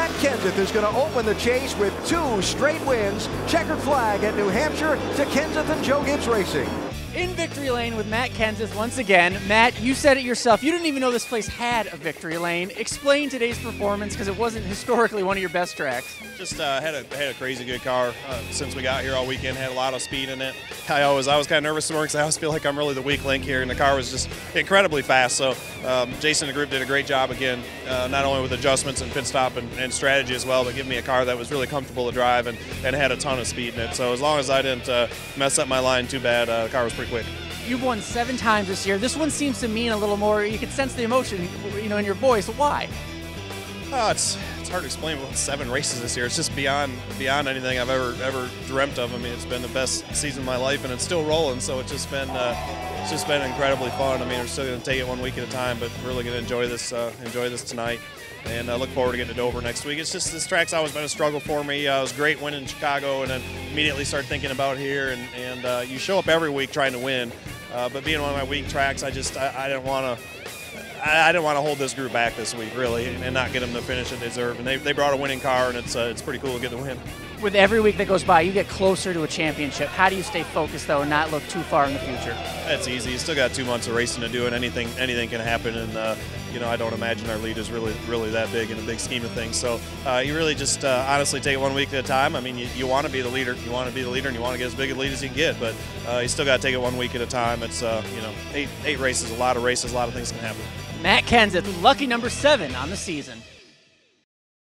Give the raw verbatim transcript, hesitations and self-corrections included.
Matt Kenseth is going to open the chase with two straight wins. Checkered flag at New Hampshire to Kenseth and Joe Gibbs Racing. In victory lane with Matt Kenseth once again. Matt, you said it yourself. You didn't even know this place had a victory lane. Explain today's performance, because it wasn't historically one of your best tracks. Just uh, had a had a crazy good car uh, since we got here all weekend. Had a lot of speed in it. I always I was kind of nervous this morning because I always feel like I'm really the weak link here, and the car was just incredibly fast. So um, Jason and the group did a great job again, uh, not only with adjustments and pit stop and, and strategy as well, but giving me a car that was really comfortable to drive and, and had a ton of speed in it. So as long as I didn't uh, mess up my line too bad, uh, the car was pretty quick. You've won seven times this year. This one seems to mean a little more. You can sense the emotion, you know, in your voice. Why? Oh, it's it's hard to explain. With seven races this year, it's just beyond beyond anything I've ever ever dreamt of. I mean, it's been the best season of my life, and it's still rolling. So it's just been uh, it's just been incredibly fun. I mean, we're still going to take it one week at a time, but really going to enjoy this uh, enjoy this tonight. And I look forward to getting to Dover next week. It's just this track's always been a struggle for me. Uh, it was great winning in Chicago, and then immediately start thinking about here. And, and uh, you show up every week trying to win, uh, but being one of my weak tracks, I just I, I didn't want to. I didn't want to hold this group back this week, really, and not get them the finish that they deserve. And they, they brought a winning car, and it's uh, it's pretty cool to get the win. With every week that goes by, you get closer to a championship. How do you stay focused, though, and not look too far in the future? That's easy. You still got two months of racing to do, and anything anything can happen. And uh, you know, I don't imagine our lead is really really that big in the big scheme of things. So uh, you really just uh, honestly take it one week at a time. I mean, you, you want to be the leader. You want to be the leader, and you want to get as big a lead as you can get. But uh, you still got to take it one week at a time. It's uh, you know, eight eight races, a lot of races, a lot of things can happen. Matt Kenseth, lucky number seven on the season.